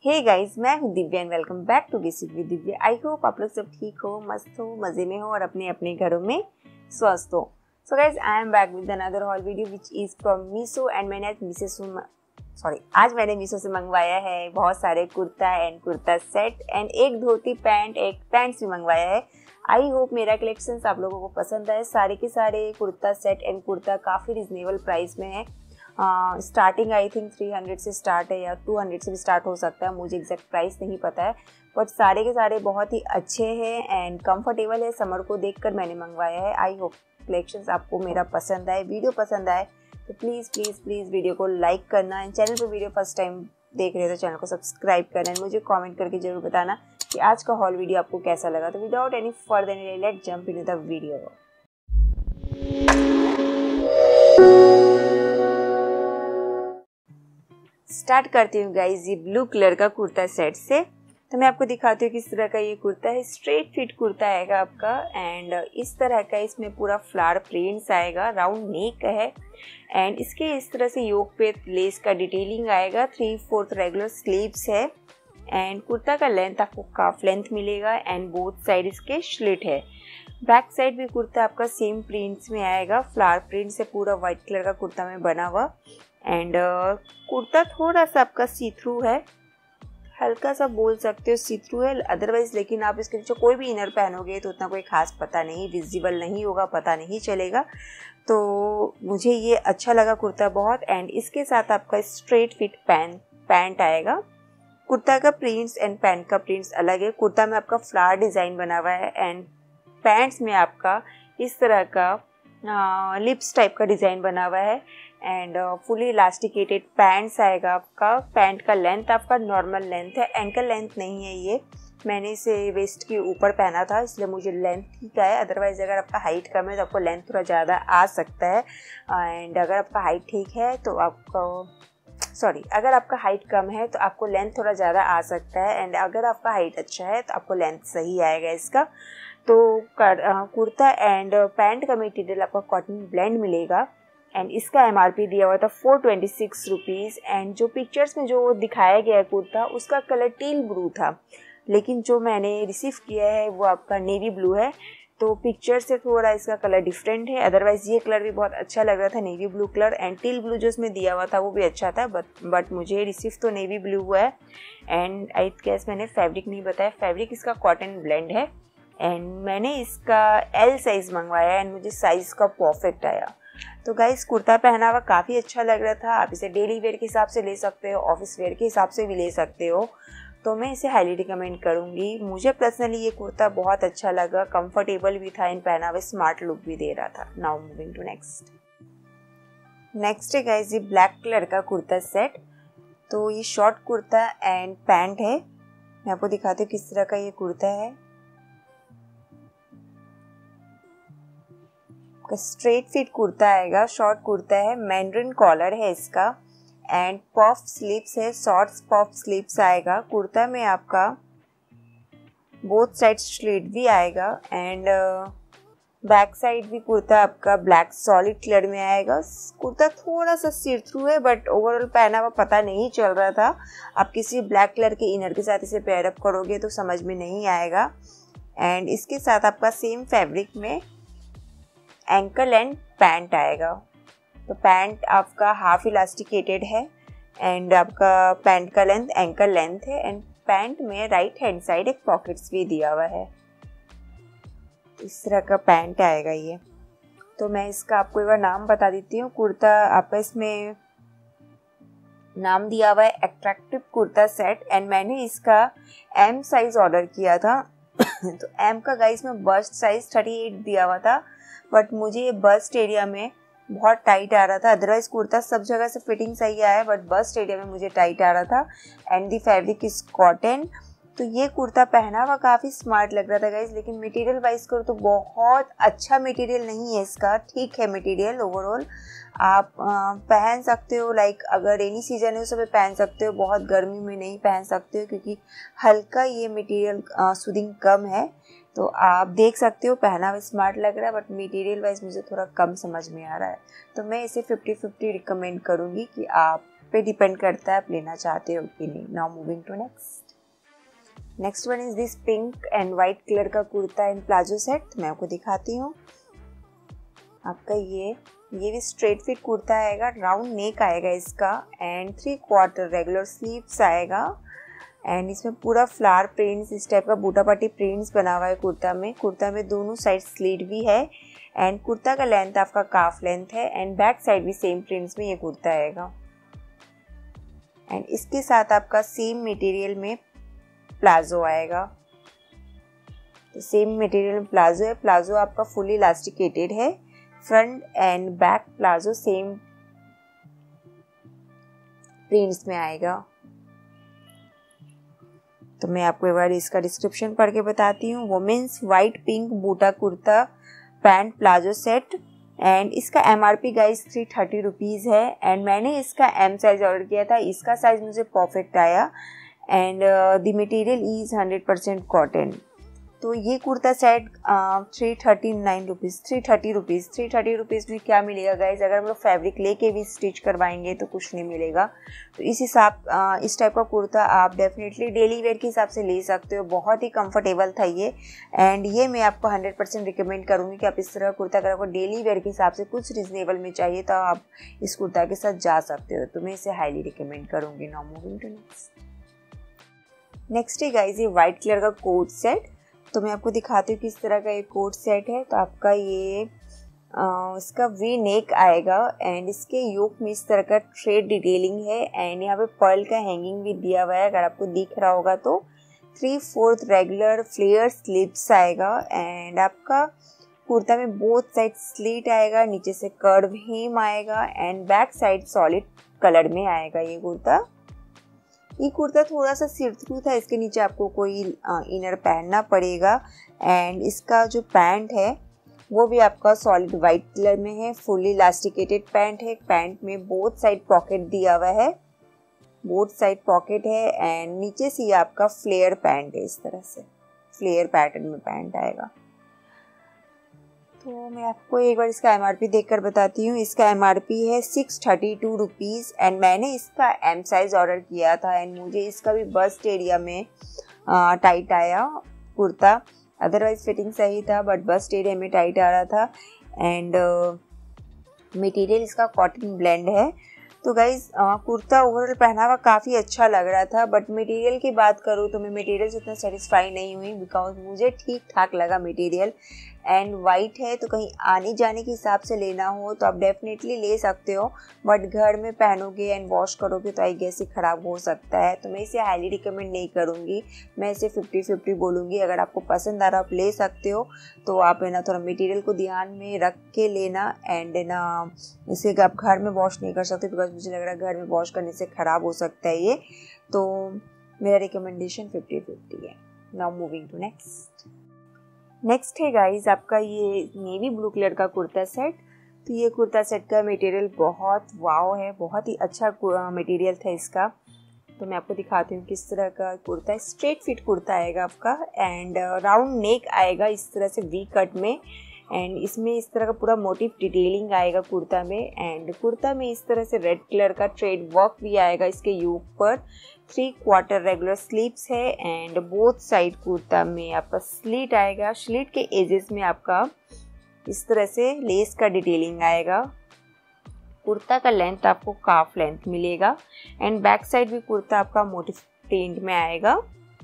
हे guys, मैं हूँ Divya and welcome back to basic with Divya. I hope आप लोग सब ठीक हो, मस्त हो, मजे में हो और अपने अपने घरों में स्वस्थ हो। So guys, I am back with another haul video which is from Meesho and आज मैंने मीशो से मंगवाया है बहुत सारे kurta and kurta set and एक धोती पैंट, एक पैंट्स भी मंगवाया है। आई होप मेरा कलेक्शन आप लोगों को पसंद आए। सारे के सारे कुर्ता सेट एंड कुर्ता काफ़ी रिजनेबल प्राइस में है। स्टार्टिंग आई थिंक 300 से स्टार्ट है या 200 से भी स्टार्ट हो सकता है, मुझे एग्जैक्ट प्राइस नहीं पता है, बट सारे के सारे बहुत ही अच्छे हैं एंड कंफर्टेबल है। समर को देखकर मैंने मंगवाया है। आई होप कलेक्शंस आपको मेरा पसंद आए, वीडियो पसंद आए तो प्लीज़ प्लीज़ प्लीज़ वीडियो को लाइक करना एंड चैनल पर वीडियो फर्स्ट टाइम देख रहे हो तो चैनल को सब्सक्राइब करना एंड मुझे कमेंट करके जरूर बताना कि आज का हॉल वीडियो आपको कैसा लगा। तो without any further delay let's jump into the video. Start करती हूँ गाइज ये ब्लू कलर का कुर्ता सेट से। तो मैं आपको दिखाती हूँ किस तरह का ये कुर्ता है। स्ट्रेट फिट कुर्ता आएगा आपका एंड इस तरह का इसमें पूरा फ्लावर प्रिंट्स आएगा, राउंड नेक है एंड इसके इस तरह से योक पे लेस का डिटेलिंग आएगा। 3/4 रेगुलर स्लीव्स है एंड कुर्ता का लेंथ आपको काफ लेंथ मिलेगा एंड बोथ साइड इसके स्लिट है। बैक साइड भी कुर्ता आपका सेम प्रिंट्स में आएगा, फ्लावर प्रिंट से पूरा व्हाइट कलर का कुर्ता में बना हुआ एंड कुर्ता थोड़ा सा आपका सी थ्रू है, हल्का सा बोल सकते हो सी थ्रू है अदरवाइज, लेकिन आप इसके नीचे कोई भी इनर पहनोगे तो उतना कोई खास पता नहीं, विजिबल नहीं होगा, पता नहीं चलेगा। तो मुझे ये अच्छा लगा कुर्ता बहुत एंड इसके साथ आपका स्ट्रेट फिट पैंट आएगा। कुर्ता का प्रिंट्स एंड पैंट का प्रिंट्स अलग है। कुर्ता में आपका फ्लावर डिज़ाइन बना हुआ है एंड पैंट्स में आपका इस तरह का लिप्स टाइप का डिज़ाइन बना हुआ है एंड फुली इलास्टिकेटेड पैंट्स आएगा आपका। पैंट का लेंथ आपका नॉर्मल लेंथ है, एंकल लेंथ नहीं है ये। मैंने इसे वेस्ट के ऊपर पहना था इसलिए मुझे लेंथ ठीक है, अदरवाइज अगर आपका हाइट कम है तो आपको लेंथ थोड़ा ज़्यादा आ सकता है एंड अगर आपका हाइट ठीक है तो अगर आपका हाइट कम है तो आपको लेंथ थोड़ा ज़्यादा आ सकता है एंड अगर आपका हाइट अच्छा है तो आपको लेंथ सही आएगा इसका। तो कुर्ता एंड पैंट का मटेरियल आपका कॉटन ब्लेंड मिलेगा एंड इसका MRP दिया हुआ था 426 रुपीज़ एंड जो पिक्चर्स में जो दिखाया गया है कुर्ता उसका कलर टील ब्लू था, लेकिन जो मैंने रिसीव किया है वो आपका नेवी ब्लू है। तो पिक्चर से थोड़ा इसका कलर डिफरेंट है, अदरवाइज़ ये कलर भी बहुत अच्छा लग रहा था, navy blue colour and teal blue जो इसमें दिया हुआ था वो भी अच्छा था, बट मुझे रिसीव तो नेवी ब्लू हुआ है एंड आई गेस मैंने फैब्रिक नहीं बताया, फैब्रिक इसका कॉटन ब्लेंड है एंड मैंने इसका L साइज़ मंगवाया एंड मुझे साइज़ का परफेक्ट आया। तो गाइस कुर्ता पहना हुआ काफ़ी अच्छा लग रहा था। आप इसे डेली वेयर के हिसाब से ले सकते हो, ऑफिस वेयर के हिसाब से भी ले सकते हो, तो मैं इसे हाईली रिकमेंड करूँगी। मुझे पर्सनली ये कुर्ता बहुत अच्छा लगा, कंफर्टेबल भी था, इन पहना हुआ स्मार्ट लुक भी दे रहा था। नाउ मूविंग टू नेक्स्ट है गाइस ये ब्लैक कलर का कुर्ता सेट। तो ये शॉर्ट कुर्ता एंड पैंट है। मैं आपको दिखाती हूँ किस तरह का ये कुर्ता है। स्ट्रेट फिट कुर्ता आएगा, शॉर्ट कुर्ता है, मैंड्रिन कॉलर है इसका एंड पफ स्लीव्स है, शॉर्ट पफ स्लीव्स आएगा। कुर्ता में आपका बोथ साइड स्लिट भी आएगा एंड बैक साइड भी कुर्ता आपका ब्लैक सॉलिड कलर में आएगा। कुर्ता थोड़ा सा सी थ्रू है बट ओवरऑल पहना हुआ पता नहीं चल रहा था। आप किसी ब्लैक कलर के इनर के साथ इसे पेयर अप करोगे तो समझ में नहीं आएगा एंड इसके साथ आपका सेम फैब्रिक में एंकल एंड पैंट आएगा। तो पैंट आपका हाफ इलास्टिकेटेड है एंड आपका पैंट का लेंथ एंकल लेंथ है एंड पैंट में राइट हैंड साइड एक पॉकेट्स भी दिया हुआ है। इस तरह का पैंट आएगा ये। तो मैं इसका आपको एक बार नाम बता देती हूँ। कुर्ता आपका इसमें नाम दिया हुआ है अट्रैक्टिव कुर्ता सेट एंड मैंने इसका M साइज ऑर्डर किया था तो M का गाइस में बस्ट साइज 38 दिया हुआ था, बट मुझे ये बस्ट एरिया में बहुत टाइट आ रहा था। अदरवाइज कुर्ता सब जगह से फिटिंग सही आया है बट बस्ट एरिया में मुझे टाइट आ रहा था and the fabric is cotton. तो ये कुर्ता पहना हुआ काफ़ी स्मार्ट लग रहा था गाइज, लेकिन मटेरियल वाइज करो तो बहुत अच्छा मटेरियल नहीं है इसका, ठीक है मटेरियल ओवरऑल आप पहन सकते हो, लाइक अगर रेनी सीजन है उस समय पहन सकते हो, बहुत गर्मी में नहीं पहन सकते हो क्योंकि हल्का ये मटेरियल सूदिंग कम है। तो आप देख सकते हो पहना हुआ स्मार्ट लग रहा है बट मटेरियल वाइज मुझे थोड़ा कम समझ में आ रहा है। तो मैं इसे 50-50 रिकमेंड करूँगी कि आप पे डिपेंड करता है आप लेना चाहते हो कि नहीं। Now moving to next one is this pink and white colour का कुर्ता एंड प्लाजो सेट। मैं आपको दिखाती हूँ। आपका ये भी स्ट्रेट फिट कुर्ता आएगा, राउंड नेक आएगा इसका एंड 3/4 रेगुलर स्लीव्स आएगा एंड इसमें पूरा फ्लावर प्रिंट्स, इस टाइप का बूटा पट्टी प्रिंट्स बना हुआ है कुर्ता में दोनों साइड स्लीट भी है एंड कुर्ता का लेंथ आपका काफ लेंथ है एंड बैक साइड भी सेम प्रिंट्स में ये कुर्ता आएगा एंड इसके साथ आपका सेम मटेरियल में प्लाजो आएगा। तो सेम मटेरियल में प्लाजो है, प्लाजो आपका फुली इलास्टिकेटेड है, front and back palazzo same prints में आएगा। तो मैं आपको एक बार इसका डिस्क्रिप्शन पढ़ के बताती हूँ। वुमेन्स वाइट पिंक बूटा kurta pant palazzo set and इसका MRP गाइस 330 रुपीज़ है एंड मैंने इसका M साइज ऑर्डर किया था। इसका साइज मुझे परफेक्ट आया and the material is 100% cotton. तो ये कुर्ता सेट 330 रुपीज़ में क्या मिलेगा गाइज? अगर हम लोग फैब्रिक लेके भी स्टिच करवाएंगे तो कुछ नहीं मिलेगा। तो इस टाइप का कुर्ता आप डेफिनेटली डेली वेयर के हिसाब से ले सकते हो। बहुत ही कंफर्टेबल था ये एंड ये मैं आपको 100% रिकमेंड करूँगी कि आप इस तरह का कुर्ता अगर आपको डेली वेयर के हिसाब से कुछ रिजनेबल में चाहिए तो आप इस कुर्ता के साथ जा सकते हो। तो मैं इसे हाईली रिकमेंड करूँगी। नाउ मूविंग टू नेक्स्ट है गाइज ये वाइट कलर का कोट सेट। तो मैं आपको दिखाती हूँ किस तरह का ये कोट सेट है। तो आपका ये इसका वी नेक आएगा एंड इसके योक में इस तरह का थ्रेड डिटेलिंग है एंड यहाँ पे पर्ल का हैंगिंग भी दिया हुआ है। अगर आपको दिख रहा होगा तो 3/4 रेगुलर फ्लेयर स्लीव्स आएगा एंड आपका कुर्ता में बोथ साइड स्लीट आएगा, नीचे से कर्व हेम आएगा and back side solid colour में आएगा ये कुर्ता थोड़ा सा सिर थ्रू था, इसके नीचे आपको कोई इनर पहनना पड़ेगा एंड इसका जो पैंट है वो भी आपका सॉलिड वाइट कलर में है, फुली इलास्टिकेटेड पैंट है। पैंट में बोथ साइड पॉकेट दिया हुआ है, एंड नीचे से ये आपका फ्लेयर पैंट है, इस तरह से फ्लेयर पैटर्न में पैंट आएगा। तो मैं आपको एक बार इसका MRP देखकर बताती हूँ। इसका MRP है 632 रुपीज़ एंड मैंने इसका M साइज़ ऑर्डर किया था एंड मुझे इसका भी बस्ट एरिया में टाइट आया कुर्ता। अदरवाइज फिटिंग सही था बट बस्ट एरिया में टाइट आ रहा था एंड मटेरियल इसका कॉटन ब्लेंड है। तो गाइज कुर्ता ओवरऑल पहना हुआ काफ़ी अच्छा लग रहा था बट मटेरियल की बात करूँ तो मैं मटेरियल से उतना सेटिस्फाई नहीं हुई बिकॉज मुझे ठीक ठाक लगा मटेरियल एंड वाइट है। तो कहीं आने जाने के हिसाब से लेना हो तो आप डेफिनेटली ले सकते हो बट घर में पहनोगे एंड वॉश करोगे तो आई गेस ख़राब हो सकता है। तो मैं इसे हाईली रिकमेंड नहीं करूँगी, मैं इसे 50-50 बोलूँगी। अगर आपको पसंद आ रहा आप ले सकते हो। तो आप है ना थोड़ा मटेरियल को ध्यान में रख के लेना एंड ना इसे आप घर में वॉश नहीं कर सकते बिकॉज मुझे लग रहा है घर में वॉश करने से ख़राब हो सकता है ये। तो मेरा रिकमेंडेशन 50-50 है। नाउ मूविंग टू नेक्स्ट है गाइज आपका ये नेवी ब्लू कलर का कुर्ता सेट। तो ये कुर्ता सेट का मटेरियल बहुत वाव है, बहुत ही अच्छा मटेरियल था इसका। तो मैं आपको दिखाती हूँ किस तरह का कुर्ता है। स्ट्रेट फिट कुर्ता आएगा आपका एंड राउंड नेक आएगा इस तरह से वी कट में एंड इसमें इस तरह का पूरा मोटिव डिटेलिंग आएगा कुर्ता में एंड कुर्ता में इस तरह से रेड कलर का थ्रेड वर्क भी आएगा इसके योक पर। 3/4 रेगुलर स्लीव्स है एंड बोथ साइड कुर्ता में आपका स्लीट आएगा। स्लीट के एजेस में आपका इस तरह से लेस का डिटेलिंग आएगा। कुर्ता का लेंथ आपको काफ लेंथ मिलेगा एंड बैक साइड भी कुर्ता आपका मोटिव प्रिंट में आएगा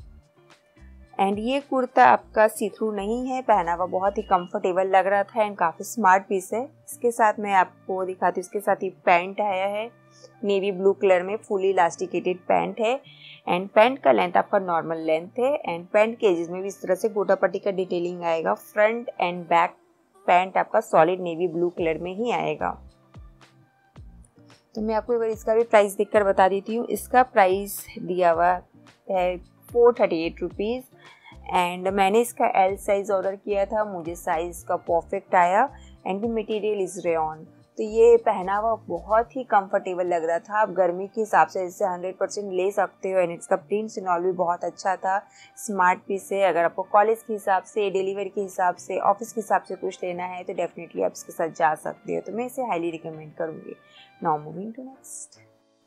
एंड ये कुर्ता आपका सी थ्रू नहीं है, पहना हुआ बहुत ही कंफर्टेबल लग रहा था एंड काफ़ी स्मार्ट पीस है। इसके साथ मैं आपको दिखाती हूँ, इसके साथ ही पैंट आया है नेवी ब्लू कलर में, फुली इलास्टिकेटेड पैंट है एंड पैंट का लेंथ आपका नॉर्मल लेंथ है एंड पैंट के एजेस में भी इस तरह से गोटा पट्टी का डिटेलिंग आएगा। फ्रंट एंड बैक पैंट आपका सॉलिड नेवी ब्लू कलर में ही आएगा। तो मैं आपको एक बार इसका भी प्राइस देखकर बता देती हूँ। इसका प्राइस दिया हुआ है 438 रुपीज़ एंड मैंने इसका L साइज़ ऑर्डर किया था, मुझे साइज़ का परफेक्ट आया and the material is rayon. तो ये पहनावा बहुत ही कंफर्टेबल लग रहा था। आप गर्मी के हिसाब से इसे 100% ले सकते हो एंड इसका प्रिंट एंड ऑल भी बहुत अच्छा था। स्मार्ट पीस है। अगर आपको कॉलेज के हिसाब से, डिलीवरी के हिसाब से, ऑफिस के हिसाब से कुछ लेना है तो डेफिनेटली आप इसके साथ जा सकते हो। तो मैं इसे हाईली रिकमेंड करूँगी। नाउ मूविंग टू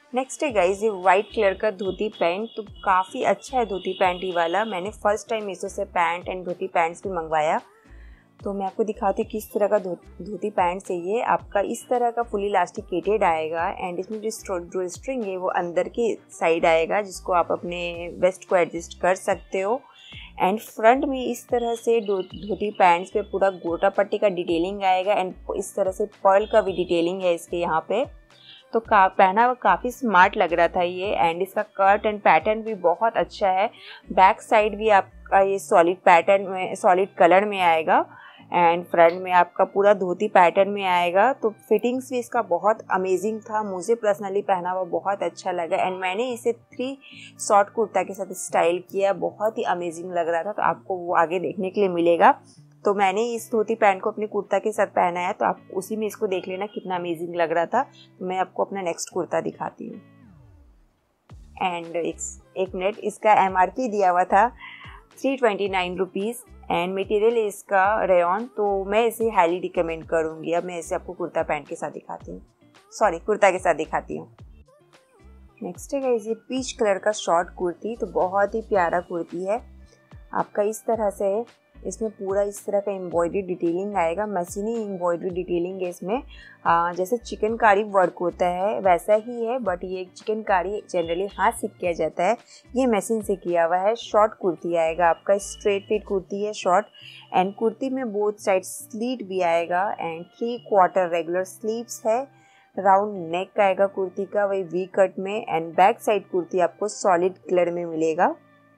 नेक्स्ट है गाइज ये वाइट कलर का धोती पैंट। तो काफ़ी अच्छा है धोती पैंट ये वाला। मैंने फर्स्ट टाइम मीशो से पैंट एंड धोती पैंट्स भी मंगवाया। तो मैं आपको दिखाती हूँ किस तरह का धोती पैंट्स है ये। आपका इस तरह का फुली इलास्टिकेटेड आएगा एंड इसमें जो स्ट्रिंग है वो अंदर की साइड आएगा, जिसको आप अपने वेस्ट को एडजस्ट कर सकते हो। एंड फ्रंट में इस तरह से धोती पैंट्स पे पूरा गोटा पट्टी का डिटेलिंग आएगा एंड इस तरह से पर्ल का भी डिटेलिंग है इसके यहाँ पे। तो पहना हुआ काफ़ी स्मार्ट लग रहा था ये। एंड इसका कट एंड पैटर्न भी बहुत अच्छा है। बैक साइड भी आपका ये सॉलिड पैटर्न में, सॉलिड कलर में आएगा एंड फ्रंट में आपका पूरा धोती पैटर्न में आएगा। तो फिटिंग्स भी इसका बहुत अमेजिंग था। मुझे पर्सनली पहना हुआ बहुत अच्छा लगा एंड मैंने इसे 3 शॉर्ट कुर्ता के साथ स्टाइल किया। बहुत ही अमेजिंग लग रहा था। तो आपको वो आगे देखने के लिए मिलेगा। तो मैंने इस धोती पैंट को अपने कुर्ता के साथ पहना है, तो आप उसी में इसको देख लेना कितना अमेजिंग लग रहा था। तो मैं आपको अपना नेक्स्ट कुर्ता दिखाती हूँ। एंड एक मिनट, इसका MRP दिया हुआ था 329 रुपीज़ एंड मटेरियल इसका रेयॉन। तो मैं इसे हाईली रिकमेंड करूँगी। अब मैं इसे आपको कुर्ता पैंट के साथ दिखाती हूँ, सॉरी कुर्ता के साथ दिखाती हूँ। नेक्स्ट है गाइस ये पीच कलर का शॉर्ट कुर्ती। तो बहुत ही प्यारा कुर्ती है। आपका इस तरह से इसमें पूरा इस तरह का एम्ब्रॉयडरी डिटेलिंग आएगा। मशीनी एम्ब्रॉयडरी डिटेलिंग है इसमें। जैसे चिकनकारी वर्क होता है वैसा ही है, बट ये चिकनकारी जनरली हाथ से किया जाता है, ये मशीन से किया हुआ है। शॉर्ट कुर्ती आएगा आपका, स्ट्रेट फिट कुर्ती है शॉर्ट। एंड कुर्ती में बोथ साइड स्लीट भी आएगा एंड 3/4 रेगुलर स्लीव्स है। राउंड नेक आएगा कुर्ती का, वही वी कट में। एंड बैक साइड कुर्ती आपको सॉलिड कलर में मिलेगा।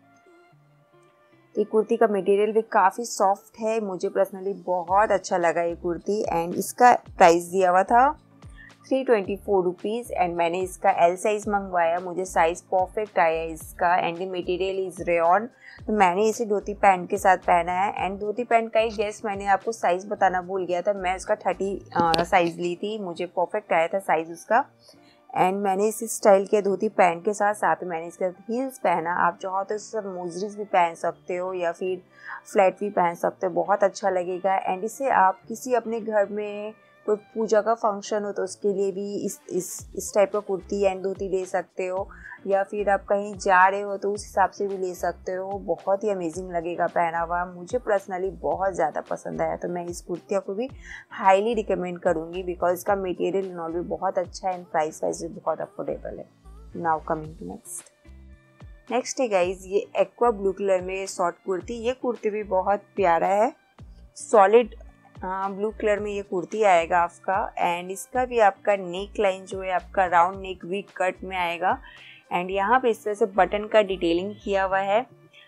ये कुर्ती का मटेरियल भी काफ़ी सॉफ्ट है। मुझे पर्सनली बहुत अच्छा लगा ये कुर्ती। एंड इसका प्राइस दिया हुआ था 324 रुपीज़ एंड मैंने इसका L साइज़ मंगवाया। मुझे साइज़ परफेक्ट आया इसका and the material is rayon. तो मैंने इसे धोती पैंट के साथ पहना है। एंड धोती पैंट का ही गेस मैंने आपको साइज़ बताना भूल गया था। मैं उसका 30 साइज़ ली थी। मुझे परफेक्ट आया था साइज़ उसका। एंड मैंने इसे स्टाइल किया धोती पैंट के साथ। साथ में मैंने इसके साथ हील्स पहना। आप चाहो तो इसके साथ मोजरीज भी पहन सकते हो या फिर फ्लैट भी पहन सकते हो, बहुत अच्छा लगेगा। एंड इसे आप किसी अपने घर में कोई पूजा का फंक्शन हो तो उसके लिए भी इस टाइप का कुर्ती एंड धोती ले सकते हो, या फिर आप कहीं जा रहे हो तो उस हिसाब से भी ले सकते हो। बहुत ही अमेजिंग लगेगा पहना हुआ। मुझे पर्सनली बहुत ज़्यादा पसंद आया। तो मैं इस कुर्तिया को भी हाईली रिकमेंड करूँगी बिकॉज इसका मटेरियल एंड ऑल भी बहुत अच्छा है एंड प्राइस वाइज भी बहुत अफोर्डेबल है। नाउ कमिंग टू नेक्स्ट है गाइज ये एक्वा ब्लू कलर में शॉर्ट कुर्ती। ये कुर्ती भी बहुत प्यारा है। सॉलिड ब्लू कलर में ये कुर्ती आएगा आपका। एंड इसका भी आपका नेक लाइन जो है आपका राउंड नेक वी कट में आएगा। एंड यहाँ पे इस तरह से बटन का डिटेलिंग किया हुआ है।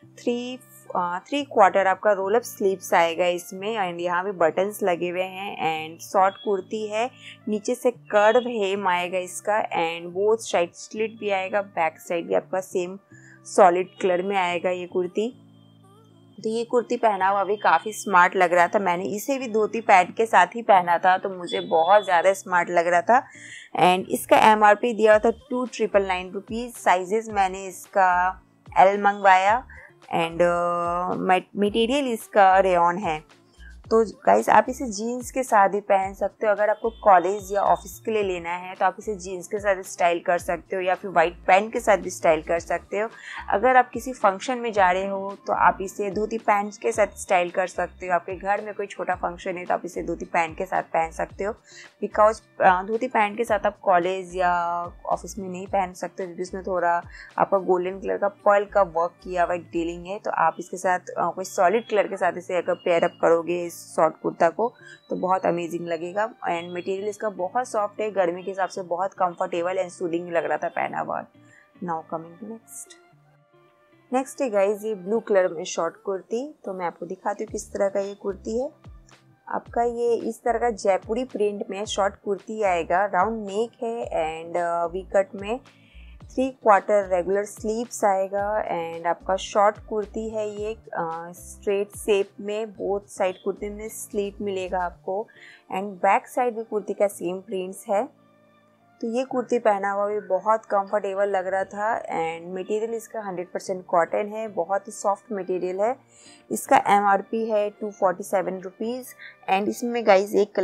3/4 आपका रोल अप स्लीव्स आएगा इसमें एंड यहाँ पे बटन्स लगे हुए हैं। एंड शॉर्ट कुर्ती है, नीचे से कर्व हेम आएगा इसका एंड बोथ साइड स्लिट भी आएगा। बैक साइड भी आपका सेम सॉलिड कलर में आएगा ये कुर्ती। तो ये कुर्ती पहना हुआ भी काफ़ी स्मार्ट लग रहा था। मैंने इसे भी धोती पैंट के साथ ही पहना था तो मुझे बहुत ज़्यादा स्मार्ट लग रहा था। एंड इसका MRP दिया था 299 रुपीज़। साइजेस मैंने इसका L मंगवाया एंड मटेरियल इसका रेयॉन है। तो गाइस आप इसे जीन्स के साथ भी पहन सकते हो। अगर आपको कॉलेज या ऑफिस के लिए लेना है तो आप इसे जीन्स के साथ स्टाइल कर सकते हो या फिर वाइट पैंट के साथ भी स्टाइल कर सकते हो। अगर आप किसी फंक्शन में जा रहे हो तो आप इसे धोती पैंट के साथ स्टाइल कर सकते हो। आपके घर में कोई छोटा फंक्शन है तो आप इसे धोती पैंट के साथ पहन सकते हो। बिकॉज धोती पैंट के साथ आप कॉलेज या ऑफिस में नहीं पहन सकते क्योंकि इसमें थोड़ा आपका गोल्डन कलर का पर्ल का वर्क किया हुआ डिटेलिंग है। तो आप इसके साथ कोई सॉलिड कलर के साथ इसे अगर पेयर अप करोगे शॉर्ट कुर्ता को तो बहुत अमेजिंग लगेगा। एंड मटेरियल इसका बहुत सॉफ्ट है, गर्मी के हिसाब से बहुत कंफर्टेबल एंड सूदिंग लग रहा था पहना हुआ। नाउ कमिंग टू नेक्स्ट है गाइज ये ब्लू कलर में शॉर्ट कुर्ती। तो मैं आपको दिखाती हूँ किस तरह का ये कुर्ती है। आपका ये इस तरह का जयपुरी प्रिंट में शॉर्ट कुर्ती आएगा। राउंड नेक है एंड वी कट में 3/4 रेगुलर स्लीव्स आएगा। एंड आपका शॉर्ट कुर्ती है ये स्ट्रेट शेप में। बोथ साइड कुर्ती में स्लीट मिलेगा आपको एंड बैक साइड भी कुर्ती का सेम प्रिंट्स है। तो ये कुर्ती पहना हुआ भी बहुत कंफर्टेबल लग रहा था एंड मटेरियल इसका 100% कॉटन है, बहुत ही सॉफ्ट मटेरियल है। इसका MRP है 247 रुपीज़ एंड इसमें गाइज एक कलर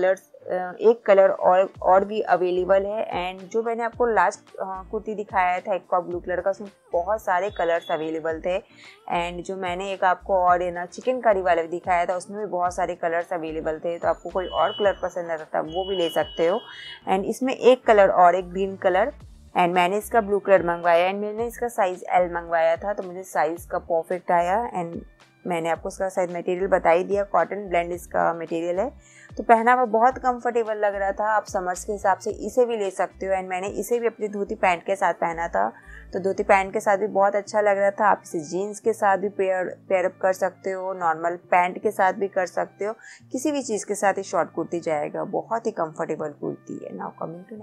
एक कलर और भी अवेलेबल है। एंड जो मैंने आपको लास्ट कुर्ती दिखाया था एक्वा ब्लू कलर का, उसमें बहुत सारे कलर्स अवेलेबल थे। एंड जो मैंने एक आपको और है ना चिकन करी वाला दिखाया था, उसमें भी बहुत सारे कलर्स अवेलेबल थे। तो आपको कोई और कलर पसंद आता था वो भी ले सकते हो। एंड इसमें एक कलर और, एक ग्रीन कलर, एंड मैंने इसका ब्लू कलर मंगवाया। एंड मैंने इसका साइज़ L मंगवाया था, तो मुझे साइज़ का परफेक्ट आया। एंड मैंने आपको इसका साइज मटेरियल बता ही दिया, कॉटन ब्लेंड इसका मटेरियल है। तो पहना हुआ बहुत कंफर्टेबल लग रहा था। आप समर्स के हिसाब से इसे भी ले सकते हो। एंड मैंने इसे भी अपनी धोती पैंट के साथ पहना था, तो धोती पैंट के साथ भी बहुत अच्छा लग रहा था। आप इसे जीन्स के साथ भी पेयर अप कर सकते हो, नॉर्मल पैंट के साथ भी कर सकते हो, किसी भी चीज़ के साथ ही शॉर्ट कुर्ती जाएगा। बहुत ही कंफर्टेबल कुर्ती है। नाउ कमिंग टू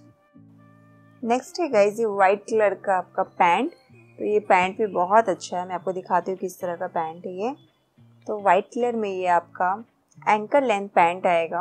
नेक्स्ट है गाइज ये वाइट कलर का आपका पैंट। तो ये पैंट भी बहुत अच्छा है, मैं आपको दिखाती हूँ किस तरह का पैंट है ये। तो वाइट कलर में ये आपका एंकल लेंथ पैंट आएगा।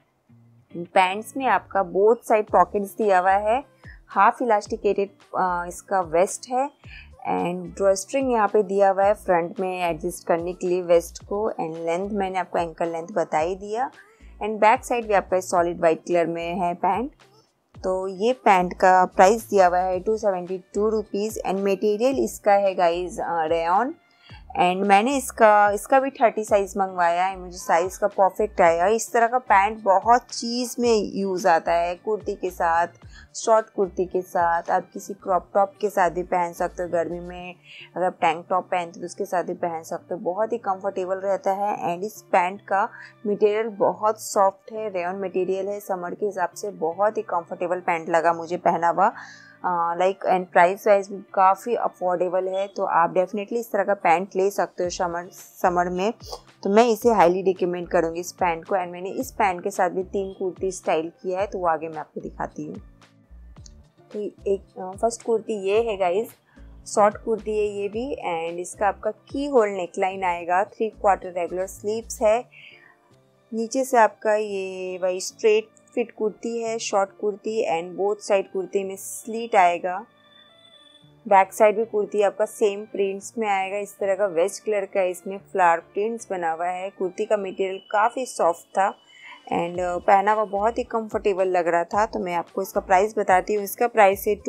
पैंट्स में आपका बोथ साइड पॉकेट्स दिया हुआ है, हाफ इलास्टिकेटेड इसका वेस्ट है। एंड ड्रॉ स्ट्रिंग यहाँ पे दिया हुआ है फ्रंट में एडजस्ट करने के लिए वेस्ट को। एंड लेंथ मैंने आपको एंकल लेंथ बता ही दिया। एंड बैक साइड भी आपका सॉलिड वाइट कलर में है पैंट। तो ये पैंट का प्राइस दिया हुआ है 272 रुपीज़। एंड मटेरियल इसका है गाइज रेयॉन। एंड मैंने इसका भी 30 साइज़ मंगवाया है, मुझे साइज़ का परफेक्ट आया। इस तरह का पैंट बहुत चीज़ में यूज़ आता है, कुर्ती के साथ, शॉर्ट कुर्ती के साथ, आप किसी क्रॉप टॉप के साथ भी पहन सकते हो। गर्मी में अगर आप टैंक टॉप पहनते हो तो उसके साथ भी पहन सकते हो, बहुत ही कंफर्टेबल रहता है। एंड इस पैंट का मटेरियल बहुत सॉफ्ट है, रेयॉन मटेरियल है। समर के हिसाब से बहुत ही कंफर्टेबल पैंट लगा मुझे पहना हुआ। एंड प्राइस वाइज भी काफ़ी अफोर्डेबल है। तो आप डेफिनेटली इस तरह का पैंट ले सकते हो समर में। तो मैं इसे हाईली रिकमेंड करूँगी इस पैंट को। एंड मैंने इस पैंट के साथ भी 3 कुर्ती स्टाइल किया है, तो वो आगे मैं आपको दिखाती हूँ। तो एक फर्स्ट कुर्ती ये है गाइज, शॉर्ट कुर्ती है ये भी। एंड इसका आपका की होल नेकलाइन आएगा, 3/4 रेगुलर स्लीव्स है। नीचे से आपका ये वही स्ट्रेट फिट कुर्ती है, short kurti. And both side kurti में स्लीट आएगा। बैक साइड भी कुर्ती आपका सेम प्रिंट्स में आएगा, इस तरह का वेज कलर का इसमें फ्लावर प्रिंट्स बना हुआ है। कुर्ती का मटेरियल काफ़ी सॉफ्ट था एंड पहना हुआ बहुत ही कंफर्टेबल लग रहा था। तो मैं आपको इसका प्राइस बताती हूँ। इसका प्राइस है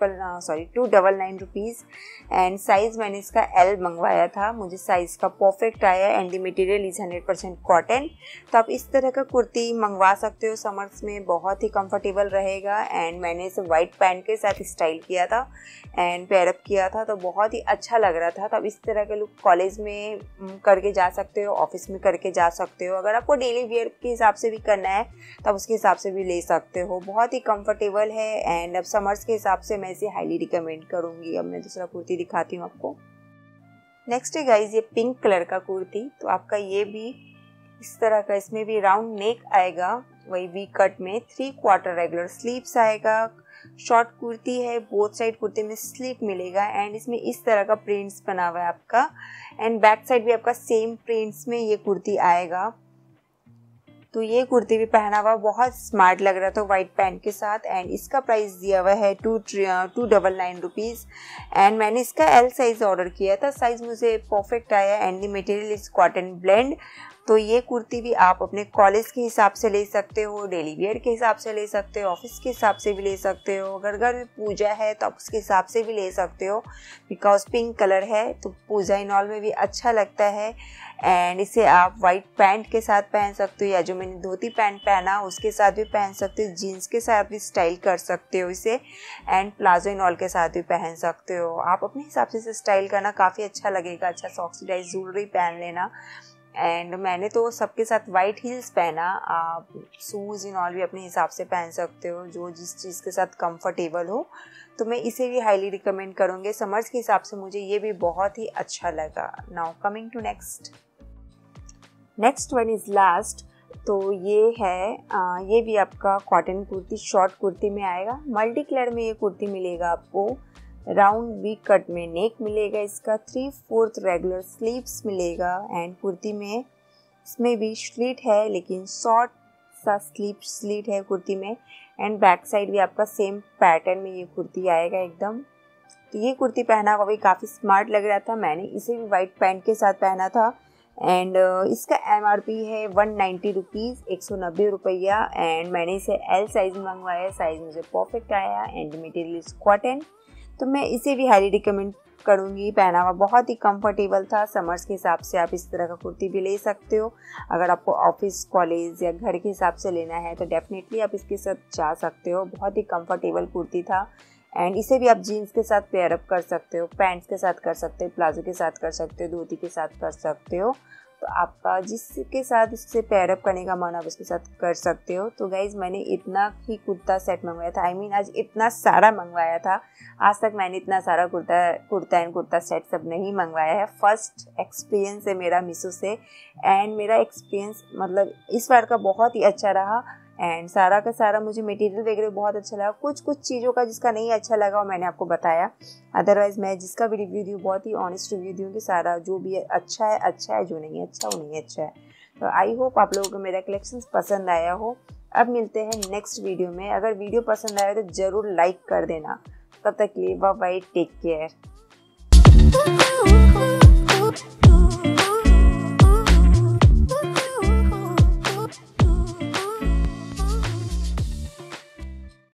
299 रुपीज़। एंड साइज़ मैंने इसका L मंगवाया था, मुझे साइज़ का परफेक्ट आया। And the material is 100% cotton. तो आप इस तरह का कुर्ती मंगवा सकते हो समर्स में, बहुत ही कंफर्टेबल रहेगा। एंड मैंने इसे वाइट पैंट के साथ स्टाइल किया था एंड पेयर अप किया था, तो बहुत ही अच्छा लग रहा था। तो आप इस तरह के लुक कॉलेज में करके जा सकते हो, ऑफिस में करके जा सकते हो। अगर आपको डेली वेयर के हिसाब से भी करना है तब उसके हिसाब से भी ले सकते हो। बहुत ही कंफर्टेबल है। एंड अब समर्स के हिसाब से मैं इसे हाईली रिकमेंड करूँगी। अब मैं दूसरा कुर्ती दिखाती हूँ आपको। नेक्स्ट है गाइज ये पिंक कलर का कुर्ती। तो आपका ये भी इस तरह का, इसमें भी राउंड नेक आएगा, वही वी कट में, 3/4 रेगुलर स्लीव्स आएगा। शॉर्ट कुर्ती है, बोथ साइड कुर्ती में स्लीव मिलेगा। एंड इसमें इस तरह का प्रिंट्स बना हुआ है आपका। एंड बैक साइड भी आपका सेम प्रिंट्स में ये कुर्ती आएगा। तो ये कुर्ती भी पहना हुआ बहुत स्मार्ट लग रहा था वाइट पैंट के साथ। एंड इसका प्राइस दिया हुआ है 299 रुपीज़। एंड मैंने इसका L साइज़ ऑर्डर किया था, साइज़ मुझे परफेक्ट आया। And the material is cotton blend. तो ये कुर्ती भी आप अपने कॉलेज के हिसाब से ले सकते हो, डेली वेयर के हिसाब से ले सकते हो, ऑफिस के हिसाब से भी ले सकते हो। अगर घर में पूजा है तो आप उसके हिसाब से भी ले सकते हो, बिकॉज पिंक कलर है तो पूजा इन ऑल में भी अच्छा लगता है। एंड इसे आप वाइट पैंट के साथ पहन सकते हो, या जो मैंने धोती पैंट पहना उसके साथ भी पहन सकते हो, जीन्स के साथ भी स्टाइल कर सकते हो इसे। एंड प्लाजो इन ऑल के साथ भी पहन सकते हो। आप अपने हिसाब से इसे स्टाइल करना, काफ़ी अच्छा लगेगा। अच्छा ऑक्सीडाइज ज्वेलरी पहन लेना। एंड मैंने तो सबके साथ वाइट हील्स पहना। आप शूज़ इन ऑल भी अपने हिसाब से पहन सकते हो, जो जिस चीज़ के साथ कंफर्टेबल हो। तो मैं इसे भी हाईली रिकमेंड करूँगी। समर्स के हिसाब से मुझे ये भी बहुत ही अच्छा लगा। Now coming to next one is last. तो ये है ये भी आपका कॉटन कुर्ती, शॉर्ट कुर्ती में आएगा। मल्टी कलर में ये कुर्ती मिलेगा आपको। राउंड वी कट में नेक मिलेगा इसका, 3/4 रेगुलर स्लीव्स मिलेगा। एंड कुर्ती में इसमें भी स्लीट है, लेकिन शॉर्ट सा स्लीट है कुर्ती में। एंड बैक साइड भी आपका सेम पैटर्न में ये कुर्ती आएगा एकदम। तो ये कुर्ती पहना हुआ भी काफ़ी स्मार्ट लग रहा था। मैंने इसे भी वाइट पैंट के साथ पहना था। एंड इसका MRP है 190 रुपीज़, 190 रुपया। एंड मैंने इसे L साइज़ में मंगवाया, साइज़ मुझे परफेक्ट आया एंड मटेरियल इज़ कॉटन। तो मैं इसे भी हाईली रिकमेंड करूँगी। पहना हुआ बहुत ही कंफर्टेबल था। समर्स के हिसाब से आप इस तरह का कुर्ती भी ले सकते हो। अगर आपको ऑफिस, कॉलेज या घर के हिसाब से लेना है तो डेफिनेटली आप इसके साथ जा सकते हो। बहुत ही कंफर्टेबल कुर्ती था एंड इसे भी आप जीन्स के साथ पेयर अप कर सकते हो, पैंट्स के साथ कर सकते हो, प्लाजो के साथ कर सकते हो, धोती के साथ कर सकते हो। तो आपका जिसके साथ इससे पेयर अप करने का मन आप उसके साथ कर सकते हो। तो गाइज़ मैंने इतना ही कुर्ता सेट मंगवाया था। आज इतना सारा मंगवाया था। आज तक मैंने इतना सारा कुर्ता सेट सब नहीं मंगवाया है। फर्स्ट एक्सपीरियंस है मेरा मीशो से एंड मेरा एक्सपीरियंस मतलब इस बार का बहुत ही अच्छा रहा। एंड सारा का सारा मुझे मटेरियल वगैरह बहुत अच्छा लगा। कुछ चीज़ों का जिसका नहीं अच्छा लगा वो मैंने आपको बताया। अदरवाइज़ मैं जिसका भी रिव्यू दूँ बहुत ही ऑनेस्ट रिव्यू दूँ कि सारा जो भी अच्छा है, जो नहीं अच्छा वो नहीं अच्छा है। तो आई होप आप लोगों को मेरा कलेक्शंस पसंद आया हो। अब मिलते हैं नेक्स्ट वीडियो में। अगर वीडियो पसंद आया तो ज़रूर लाइक कर देना। तब तक के लिए बाय बाय, टेक केयर।